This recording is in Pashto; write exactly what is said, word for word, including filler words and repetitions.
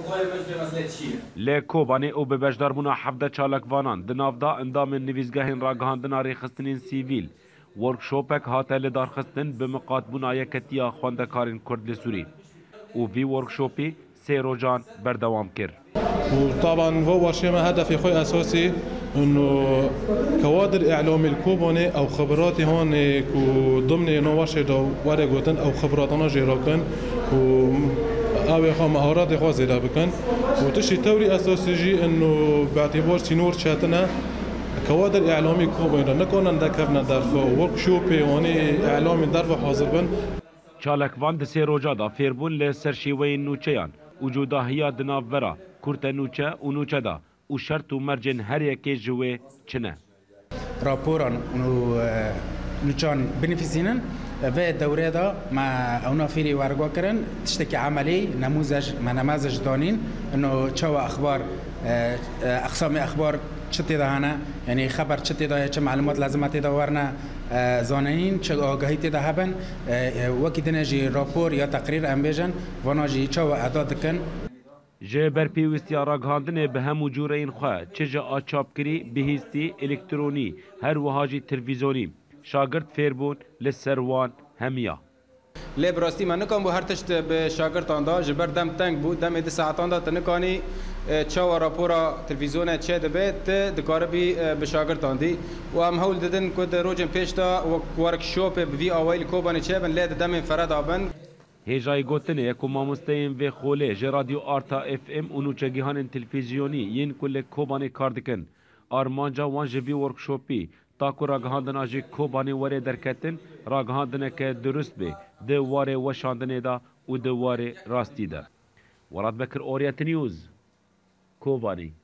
لی کوبانی او به بجداربونا حفده چالکوانان دنافدا اندام نویزگاهین راگهاندنا ریخستنین سیویل ورکشوپک هاته لدارخستن به مقاطبونا یکتیا خواندکارین کرد سوری و وی ورکشوپی سه روزان بردوام کرد. وطبعا هو ورشة ما هدفي خوي أساسي إنه كوادر إعلامي الكوباني أو خبراتي هون ضمن إنه ورشة دو ورقوتن أو خبراتنا جيراكن و أو خا مهارات غازية بكن وتشي توري أساسي جي إنه باعتبار سينور شاتنا كوادر إعلامي كوباني نكون ندكفنا درفا وركشوبي هوني إعلامي درفا حاضر بن. چالکوان د سه روزا دا فیربون ل سرشیوی نوچیان وجودا هيا دناف ورا كورت نوچه و نوچه دا و شرط و مرجن هر یکی جوه چنه راپوران و نوچان بنفسینن و دوره دا ما اونا فيري ورقوا کرن تشتكي عملي نموذج ما نماذج دانين انه چوا اخبار اقسام اخبار چتی دا هنه یعنی خبر چتی دا چه معلومات لازمات دا ورنه زانین چه آگاهی دا هبن وکی دنجی راپور یا تقریر ام بیجن وناجی چوا اعداد کن جه برپیوستی راگهاندن به همو جوره این خواه چه جا آچابکری بهیستی الکترونی هر وهاجی تلویزیونی شاگرد فیربون لسروان همیا لی براستی من نکام بو هر تشت به شاگرد آندا جبر دم تنگ بود دم دی ساعت آندا تنکانی چاو راپورا تلویزیون چه دبیت دکاره بی به شاگرد آندی و هم هول ددن کد روزن پیش دا و ورکشوپ بی آوایل کوبانی چه بن لید دم فرد آبن هیجای گوتنه یکو ماموستین و خوله جه رادیو آرتا اف ام اونو چگیهان تلویزیونی ین کل کوبانی کار دکن آرمانجا وان جوی ورکشوپی تاکو راگهاندنا جی کوبانی وره درکتن راگهاندنه که درست به ده واره وشاندنه دا و ده واره راستی دا وراد بکر اوریت نیوز کوبانی